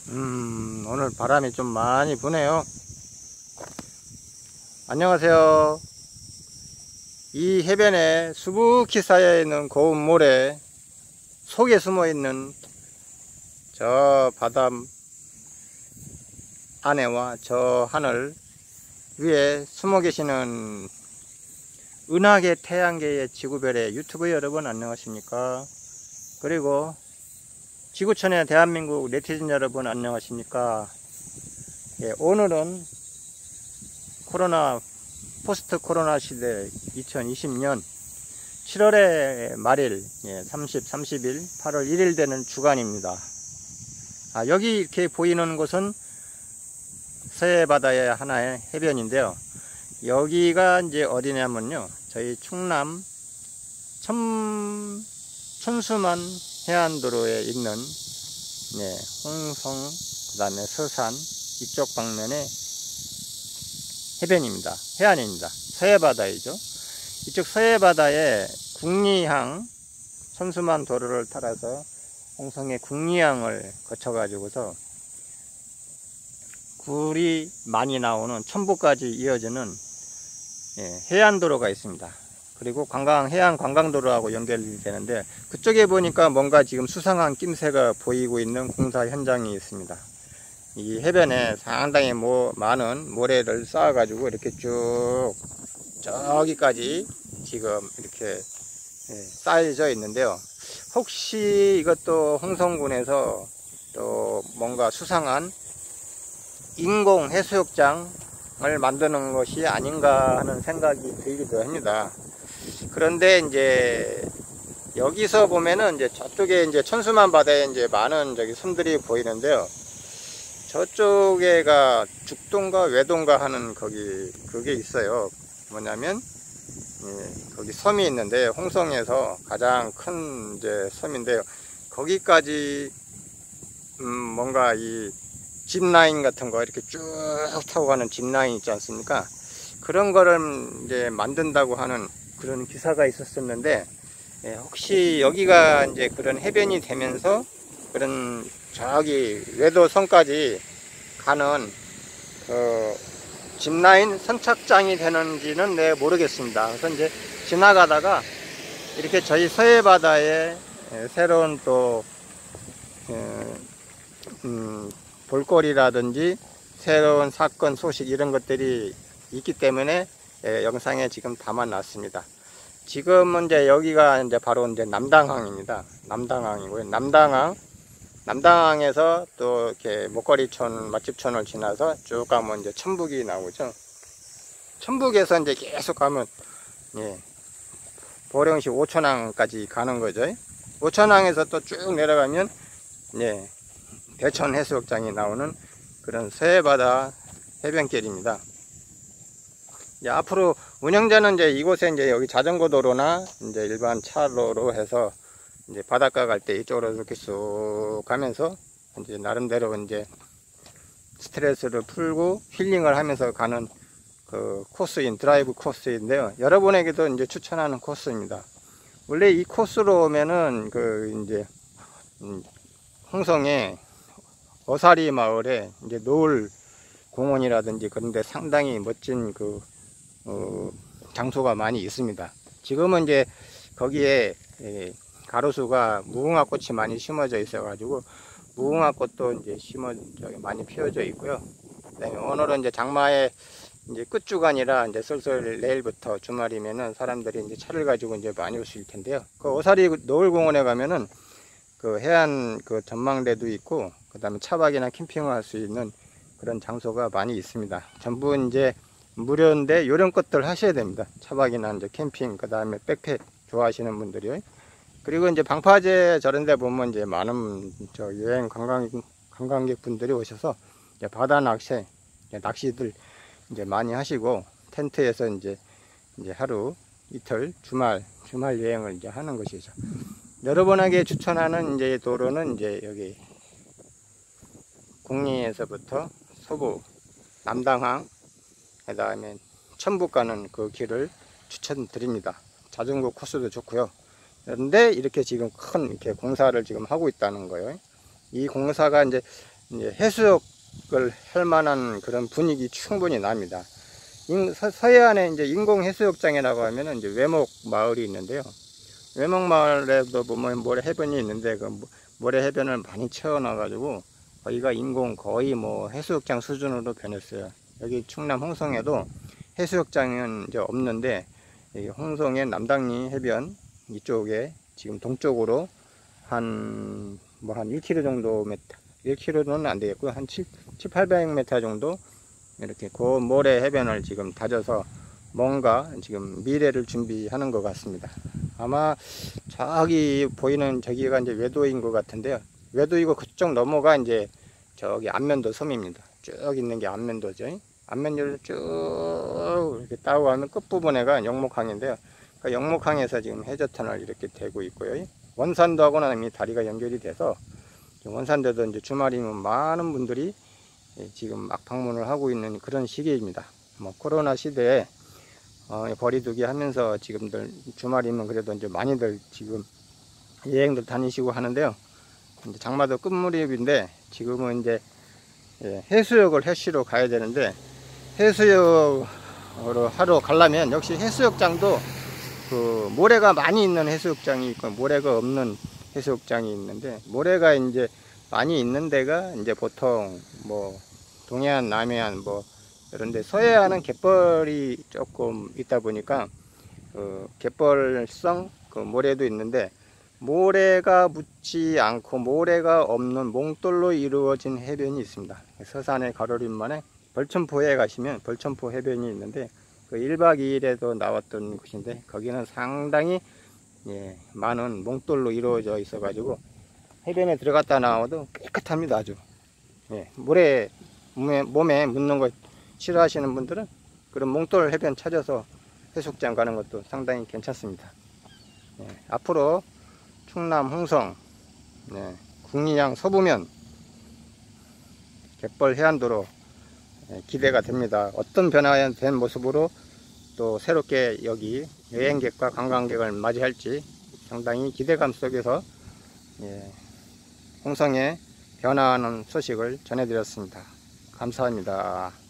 오늘 바람이 좀 많이 부네요. 안녕하세요. 이 해변에 수북히 쌓여있는 고운 모래 속에 숨어있는 저 바다 안에와 저 하늘 위에 숨어 계시는 은하계 태양계의 지구별의 유튜브 여러분 안녕하십니까? 그리고 지구촌의 대한민국 네티즌 여러분 안녕하십니까? 예, 오늘은 포스트 코로나 시대 2020년 7월의 말일 30, 30일, 8월 1일 되는 주간입니다. 여기 이렇게 보이는 곳은 서해바다의 하나의 해변인데요. 여기가 이제 어디냐면요, 저희 충남 천수만 해안도로에 있는 홍성, 그 다음에 서산 이쪽 방면의 해변입니다. 해안입니다. 서해바다이죠. 이쪽 서해바다에 국리항, 천수만 도로를 따라서 홍성의 국리항을 거쳐 가지고서 굴이 많이 나오는 첨부까지 이어지는 해안도로가 있습니다. 그리고 해안 관광도로하고 연결이 되는데, 그쪽에 보니까 뭔가 지금 수상한 낌새가 보이고 있는 공사 현장이 있습니다. 이 해변에 상당히 많은 모래를 쌓아 가지고 이렇게 쭉 저기까지 지금 이렇게 쌓여져 있는데요. 혹시 이것도 홍성군에서 또 뭔가 수상한 인공 해수욕장을 만드는 것이 아닌가 하는 생각이 들기도 합니다. 그런데 이제 여기서 보면은 이제 저쪽에 이제 천수만 바다에 이제 많은 섬들이 보이는데요. 저쪽에가 죽동가 외동가 하는 그게 있어요. 뭐냐면 거기 섬이 있는데, 홍성에서 가장 큰 이제 섬인데요. 거기까지 뭔가 이 짚라인 같은 거 이렇게 쭉 타고 가는 짚라인 있지 않습니까? 그런 거를 이제 만든다고 하는 그런 기사가 있었었는데, 혹시 여기가 이제 그런 해변이 되면서 그런 저기 외도섬까지 가는 짚라인 선착장이 되는지는 모르겠습니다. 그래서 이제 지나가다가 이렇게 저희 서해바다에 새로운 또 볼거리라든지 새로운 사건 소식 이런 것들이 있기 때문에 영상에 지금 담아놨습니다. 지금은 이제 여기가 이제 바로 이제 남당항입니다. 남당항이고요. 남당항에서 또 이렇게 목걸이촌 맛집촌을 지나서 쭉 가면 이제 천북이 나오죠. 천북에서 이제 계속 가면 보령시 오천항까지 가는 거죠. 오천항에서 또 쭉 내려가면 대천 해수욕장이 나오는 그런 서해바다 해변길입니다. 이제 앞으로 운영자는 이제 이곳에 이제 여기 자전거 도로나 이제 일반 차로로 해서 이제 바닷가 갈 때 이쪽으로 이렇게 쑥 가면서 이제 나름대로 이제 스트레스를 풀고 힐링을 하면서 가는 그 코스인 드라이브 코스인데요. 여러분에게도 이제 추천하는 코스입니다. 원래 이 코스로 오면은 이제 홍성의 어사리 마을에 이제 노을 공원이라든지 그런데 상당히 멋진 장소가 많이 있습니다. 지금은 이제 거기에 가로수가 무궁화꽃이 많이 심어져 있어 가지고 무궁화꽃도 이제 많이 피어져 있고요. 그다음에 오늘은 이제 장마의 이제 끝주간이라 이제 슬슬 내일부터 주말이면은 사람들이 이제 차를 가지고 이제 많이 오실 텐데요. 그 어사리 노을공원에 가면은 그 해안 전망대도 있고, 그 다음에 차박이나 캠핑을 할 수 있는 그런 장소가 많이 있습니다. 전부 이제 무료인데 요런 것들 하셔야 됩니다. 차박이나 이제 캠핑, 그 다음에 백팩 좋아하시는 분들이요. 그리고 이제 방파제 저런 데 보면 이제 많은 여행 관광객 분들이 오셔서 이제 바다 낚시들 이제 많이 하시고, 텐트에서 이제 하루 이틀 주말 여행을 이제 하는 것이죠. 여러분에게 추천하는 이제 도로는 이제 여기 국리에서부터 서부 남당항, 그 다음에 천북 가는 그 길을 추천드립니다. 자전거 코스도 좋고요. 그런데 이렇게 지금 큰 이렇게 공사를 지금 하고 있다는 거예요. 이 공사가 이제 이제 해수욕을 할 만한 그런 분위기 충분히 납니다. 서해안에 이제 인공 해수욕장이라고 하면은 이제 외목 마을이 있는데요. 외목 마을에도 보면 모래 해변이 있는데 그 모래 해변을 많이 채워놔 가지고 거기가 인공 거의 뭐 해수욕장 수준으로 변했어요. 여기 충남 홍성에도 해수욕장은 이제 없는데 여기 홍성의 남당리 해변 이쪽에 지금 동쪽으로 한 1km 정도 1km는 안 되겠고요. 한 800m 정도 이렇게 그 모래 해변을 지금 다져서 뭔가 지금 미래를 준비하는 것 같습니다. 아마 저기 보이는 저기가 이제 외도인 것 같은데요. 외도이고 그쪽 넘어가 이제 저기 안면도 섬입니다. 쭉 있는 게 안면도죠. 안면도를 쭉 이렇게 따고 가면 끝부분에가 영목항인데요. 그 영목항에서 지금 해저터널 이렇게 되고 있고요. 원산도하고는 이미 다리가 연결이 돼서 원산도도 이제 주말이면 많은 분들이 지금 막 방문을 하고 있는 그런 시기입니다. 뭐 코로나 시대에 거리두기 하면서 지금들 주말이면 그래도 이제 많이들 지금 여행들 다니시고 하는데요. 이제 장마도 끝무렵인데 지금은 이제 해수욕을 해시러 가야 되는데 해수욕으로 하러 가려면 역시 해수욕장도 그 모래가 많이 있는 해수욕장이 있고 모래가 없는 해수욕장이 있는데 모래가 이제 많이 있는 데가 이제 보통 뭐 동해안, 남해안 뭐 이런데 서해안은 갯벌이 조금 있다 보니까 그 갯벌성 그 모래도 있는데 모래가 묻지 않고 모래가 없는 몽돌로 이루어진 해변이 있습니다. 서산의 가로림만에 벌천포에 가시면 벌천포 해변이 있는데 그 1박 2일에도 나왔던 곳인데 거기는 상당히 많은 몽돌로 이루어져 있어 가지고 해변에 들어갔다 나와도 깨끗합니다. 아주 모래 몸에 묻는 거 싫어하시는 분들은 그런 몽돌 해변 찾아서 해수욕장 가는 것도 상당히 괜찮습니다. 앞으로 충남 홍성 국리양 서부면 갯벌 해안도로 기대가 됩니다. 어떤 변화된 모습으로 또 새롭게 여기 여행객과 관광객을 맞이할지 상당히 기대감 속에서 홍성에 변화하는 소식을 전해드렸습니다. 감사합니다.